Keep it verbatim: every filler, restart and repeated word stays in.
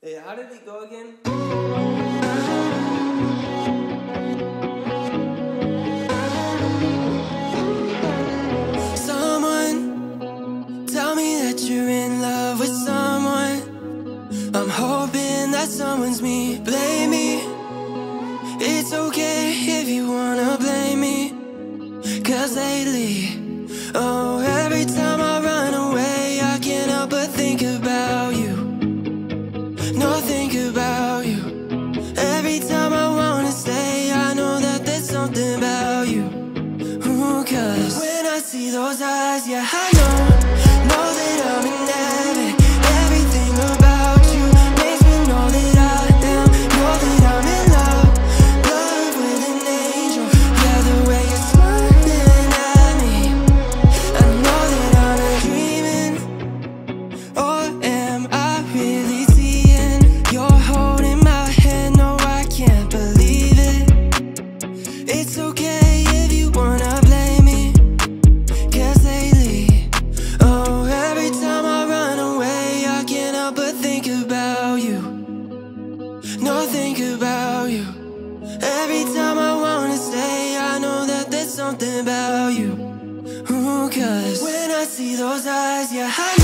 Hey, how did it go again? Someone, tell me that you're in love with someone. I'm hoping that someone's me. Blame me, it's okay if you wanna blame me. Cause lately, oh, every time I run away, I can't help but think about you. No, think about you. Every time I wanna stay, I know that there's something about you. Ooh, cause when I see those eyes, yeah, I know, know that I'm in heaven. Everything about you makes me know that I am, know that I'm in love, love with an angel. Yeah, the way you're smiling at me, I know that I'm dreaming. Or am I really seeing you're holding my hand? No, I can't believe it. It's okay if you wanna blame me. Cause lately, oh, every time I run away, I can't help but think about you. No, think about you. Every time I wanna stay, I know that there's something about you. Ooh, cause when I see those eyes, yeah, I